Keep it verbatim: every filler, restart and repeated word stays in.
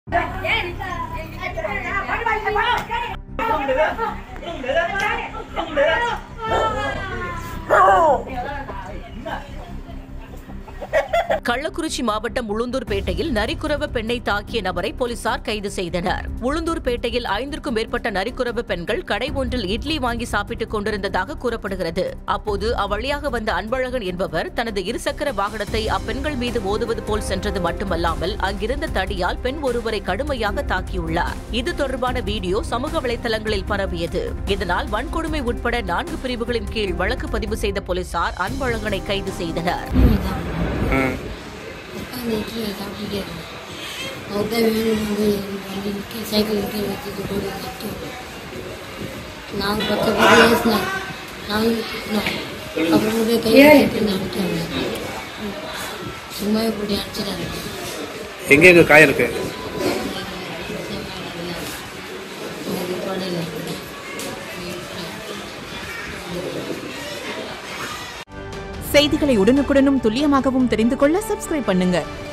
கள்ளக்குறிச்சி மாவட்டம் உளுந்தூர்பேட்டையில் நரிக்குறவ பெண்ணை தாக்கிய நபரை போலீசார் கைது செய்தனர். உளுந்தூர்பேட்டையில் ஐந்திற்கும் மேற்பட்ட நரிக்குறவ பெண்கள் கடை ஒன்றில் இட்லி வாங்கி சாப்பிட்டுக் கொண்டிருந்ததாக கூறப்படுகிறது. அப்போது அவ்வழியாக வந்த அன்பழகன் என்பவர் தனது இருசக்கர வாகனத்தை அப்பெண்கள் மீது மோதுவது போல் சென்றது மட்டுமல்லாமல் அங்கிருந்த தடியால் பெண் ஒருவரை கடுமையாக தாக்கியுள்ளார். இது தொடர்பான வீடியோ சமூக வலைதளங்களில் பரவியது. இதனால் வன்கொடுமை உட்பட நான்கு பிரிவுகளின் கீழ் வழக்கு பதிவு செய்த போலீசார் அன்பழகனை கைது செய்தனர். எங்க காயம் இருக்கு? செய்திகளை உடனுக்குடனும் துல்லியமாகவும் தெரிந்து கொள்ள சப்ஸ்கிரைப் பண்ணுங்க.